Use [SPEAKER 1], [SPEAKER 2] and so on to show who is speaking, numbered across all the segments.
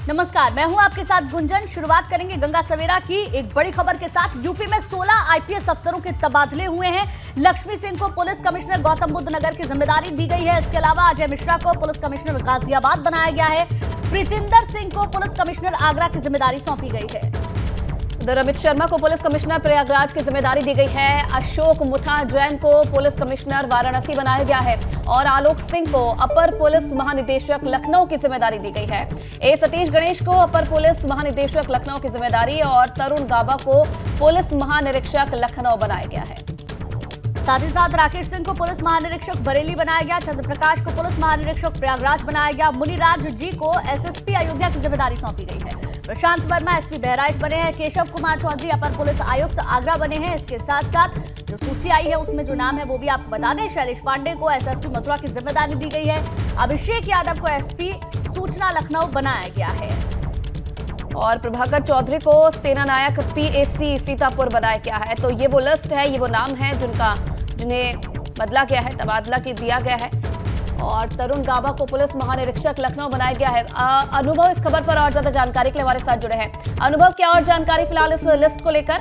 [SPEAKER 1] नमस्कार, मैं हूं आपके साथ गुंजन। शुरुआत करेंगे गंगा सवेरा की एक बड़ी खबर के साथ। यूपी में 16 आईपीएस अफसरों के तबादले हुए हैं। लक्ष्मी सिंह को पुलिस कमिश्नर गौतम बुद्ध नगर की जिम्मेदारी दी गई है। इसके अलावा अजय मिश्रा को पुलिस कमिश्नर गाजियाबाद बनाया गया है। प्रीतिंदर सिंह को पुलिस कमिश्नर आगरा की जिम्मेदारी सौंपी गई है।
[SPEAKER 2] उधर अमित शर्मा को पुलिस कमिश्नर प्रयागराज की जिम्मेदारी दी गई है। अशोक मुथा जैन को पुलिस कमिश्नर वाराणसी बनाया गया है और आलोक सिंह को अपर पुलिस महानिदेशक लखनऊ की जिम्मेदारी दी गई है। ए सतीश गणेश को अपर पुलिस महानिदेशक लखनऊ की जिम्मेदारी और तरुण गाबा को पुलिस महानिरीक्षक लखनऊ बनाया गया है।
[SPEAKER 1] साथ ही साथ राकेश सिंह को पुलिस महानिरीक्षक बरेली बनाया गया। चंद्रप्रकाश को पुलिस महानिरीक्षक प्रयागराज बनाया गया। मुनिराज जी को एसएसपी अयोध्या की जिम्मेदारी सौंपी गई है। प्रशांत वर्मा एसपी बहराइच बने हैं। केशव कुमार चौधरी अपर पुलिस आयुक्त आगरा बने हैं। इसके साथ साथ जो सूची आई है उसमें जो नाम है वो भी आपको बता दें। शैलेश पांडे को एसएसपी मथुरा की जिम्मेदारी दी गई है। अभिषेक यादव को एसपी सूचना लखनऊ बनाया गया है
[SPEAKER 2] और प्रभाकर चौधरी को सेना नायक पीएसी सीतापुर बनाया गया है। तो ये वो लिस्ट है, ये वो नाम है जिन्हें बदला गया है, तबादला दिया गया है। और तरुण गाबा को पुलिस महानिरीक्षक लखनऊ बनाया गया है। अनुभव इस खबर पर और ज्यादा जानकारी के लिए हमारे साथ जुड़े हैं। अनुभव, क्या और जानकारी फिलहाल इस लिस्ट को लेकर?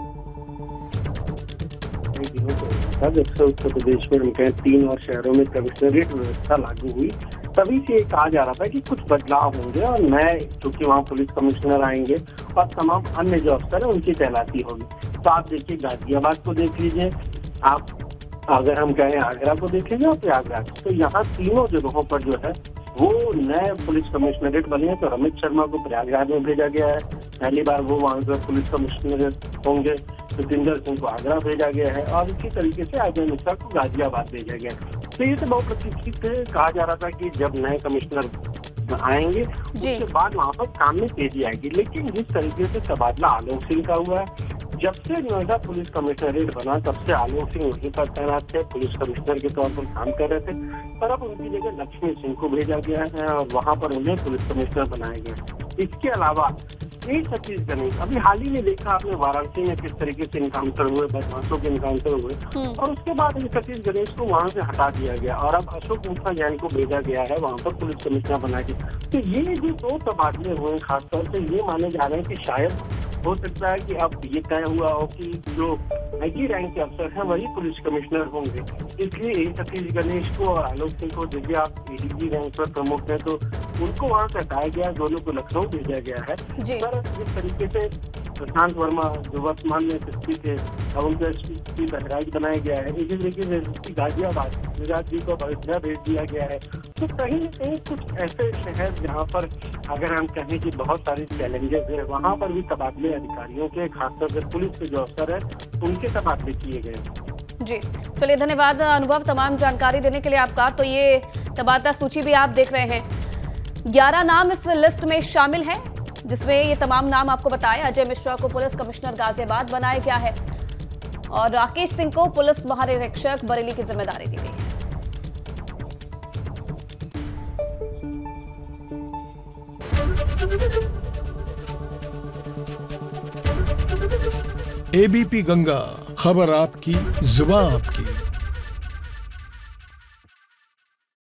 [SPEAKER 3] उत्तर प्रदेश में हम कहें 3 और शहरों में कमिश्नरेट व्यवस्था लागू हुई, तभी से कहा जा रहा था कि कुछ बदलाव होंगे और नए, क्योंकि वहाँ पुलिस कमिश्नर आएंगे और तमाम अन्य जो अफसर है उनकी तैनाती होगी। तो आप देखिए, गाजियाबाद को देख लीजिए, आप अगर हम कहें आगरा को देखेंगे और प्रयागराज, तो यहाँ तीनों जगहों पर जो है वो नए पुलिस कमिश्नरेट बने हैं। तो अमित शर्मा को प्रयागराज में भेजा गया है, पहली बार वो वहाँ पर पुलिस कमिश्नरेट होंगे। प्रीतिंदर सिंह को आगरा भेजा गया है और इसी तरीके से अजय मिश्रा को गाजियाबाद भेजा गया है। तो ये तो बहुत प्रतीक्षित कहा जा रहा था कि जब नए कमिश्नर आएंगे उसके बाद वहाँ पर काम में तेजी आएगी। लेकिन जिस तरीके से तबादला आलोक सिंह का हुआ है, जब से नोएडा पुलिस कमिश्नरेट बना तब से आलोक सिंह वहीं पर तैनात थे, पुलिस कमिश्नर के तौर पर काम कर रहे थे, पर अब उनकी जगह लक्ष्मी सिंह को भेजा गया है और वहाँ पर उन्हें पुलिस कमिश्नर बनाया गया। इसके अलावा ए सतीश गणेश, अभी हाल ही में देखा आपने वाराणसी में किस तरीके से इनकाउंटर हुए, बदमाशों के इनकाउंटर हुए और उसके बाद ए सतीश गणेश को वहाँ से हटा दिया गया और अब अशोक मुथा जैन को भेजा गया है वहाँ पर पुलिस कमिश्नर बनाया गया। तो ये जो 2 तबादले हुए, खासतौर से ये माने जा रहे हैं कि शायद हो सकता है कि अब ये तय हुआ हो कि जो आईजी रैंक के अफसर हैं वही पुलिस कमिश्नर होंगे। इसलिए ए सतीश गणेश को और आलोक सिंह को जैसे आप एडीजी रैंक पर प्रमुख हैं तो उनको वहाँ से हटाया गया, दोनों को लखनऊ भेजा गया है। पर जिस तरीके से प्रशांत वर्मा जो वर्तमान में एसपी थे, अब उनको एसपी बहराइच बनाया गया है। इसी तरीके से एसपी गाजियाबाद मुनिराज जी को अयोध्या भेज दिया गया है। तो कहीं न कहीं कुछ ऐसे शहर जहाँ पर अगर हम कहें कि बहुत सारी चैलेंजेस है, वहाँ पर भी तबादले अधिकारियों के, खासतौर से पुलिस के जो अफसर है उनके तबादले किए गए।
[SPEAKER 2] जी, चलिए धन्यवाद अनुभव तमाम जानकारी देने के लिए आपका। तो ये तबादला सूची भी आप देख रहे हैं, 11 नाम इस लिस्ट में शामिल हैं, जिसमें ये तमाम नाम आपको बताए। अजय मिश्रा को पुलिस कमिश्नर गाजियाबाद बनाया गया है और राकेश सिंह को पुलिस महानिरीक्षक बरेली की जिम्मेदारी दी गई है।
[SPEAKER 4] एबीपी गंगा, खबर आपकी, जुबान आपकी।